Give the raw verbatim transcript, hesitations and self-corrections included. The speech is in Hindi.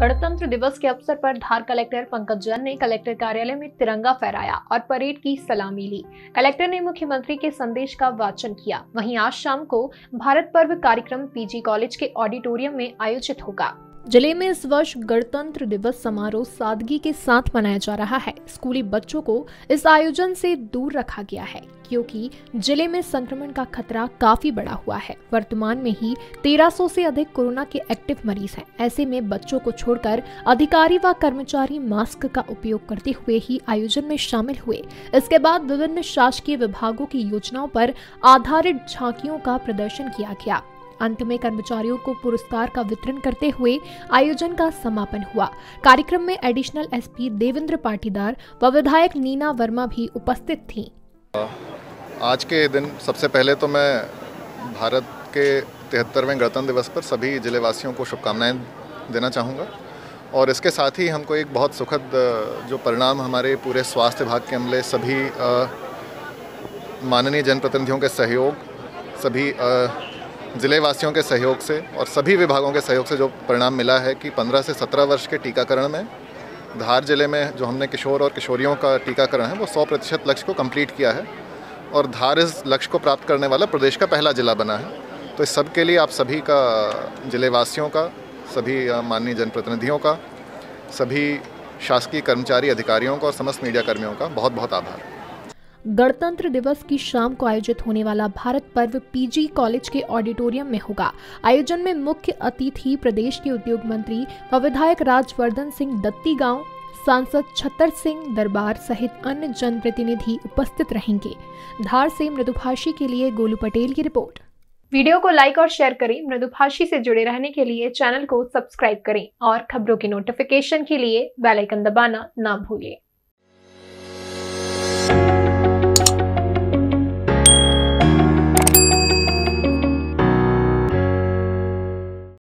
गणतंत्र दिवस के अवसर पर धार कलेक्टर पंकज जैन ने कलेक्टर कार्यालय में तिरंगा फहराया और परेड की सलामी ली। कलेक्टर ने मुख्यमंत्री के संदेश का वाचन किया। वहीं आज शाम को भारत पर्व कार्यक्रम पीजी कॉलेज के ऑडिटोरियम में आयोजित होगा। जिले में इस वर्ष गणतंत्र दिवस समारोह सादगी के साथ मनाया जा रहा है। स्कूली बच्चों को इस आयोजन से दूर रखा गया है क्योंकि जिले में संक्रमण का खतरा काफी बढ़ा हुआ है। वर्तमान में ही तेरह सौ से अधिक कोरोना के एक्टिव मरीज हैं। ऐसे में बच्चों को छोड़कर अधिकारी व कर्मचारी मास्क का उपयोग करते हुए ही आयोजन में शामिल हुए। इसके बाद विभिन्न शासकीय विभागों की योजनाओं पर आधारित झांकियों का प्रदर्शन किया गया। अंत में कर्मचारियों को पुरस्कार का वितरण करते हुए आयोजन का समापन हुआ। कार्यक्रम में एडिशनल एसपी देवेंद्र पाटीदार व विधायक नीना वर्मा भी उपस्थित थीं। आज के दिन सबसे पहले तो मैं भारत के तिहत्तरवें गणतंत्र दिवस पर सभी जिलेवासियों को शुभकामनाएं देना चाहूँगा और इसके साथ ही हमको एक बहुत सुखद जो परिणाम हमारे पूरे स्वास्थ्य विभाग के अमले सभी माननीय जनप्रतिनिधियों के सहयोग, सभी जिलेवासियों के सहयोग से और सभी विभागों के सहयोग से जो परिणाम मिला है कि पंद्रह से सत्रह वर्ष के टीकाकरण में धार जिले में जो हमने किशोर और किशोरियों का टीकाकरण है वो सौ प्रतिशत लक्ष्य को कंप्लीट किया है और धार इस लक्ष्य को प्राप्त करने वाला प्रदेश का पहला जिला बना है। तो इस सब के लिए आप सभी का, जिलेवासियों का, सभी माननीय जनप्रतिनिधियों का, सभी शासकीय कर्मचारी अधिकारियों का और समस्त मीडिया कर्मियों का बहुत बहुत आभार। गणतंत्र दिवस की शाम को आयोजित होने वाला भारत पर्व पीजी कॉलेज के ऑडिटोरियम में होगा। आयोजन में मुख्य अतिथि प्रदेश के उद्योग मंत्री व विधायक राजवर्धन सिंह दत्तीगांव, सांसद छतर सिंह दरबार सहित अन्य जनप्रतिनिधि उपस्थित रहेंगे। धार से मृदुभाषी के लिए गोलू पटेल की रिपोर्ट। वीडियो को लाइक और शेयर करें। मृदुभाषी से जुड़े रहने के लिए चैनल को सब्सक्राइब करें और खबरों की नोटिफिकेशन के लिए बेल आइकन दबाना ना भूलें।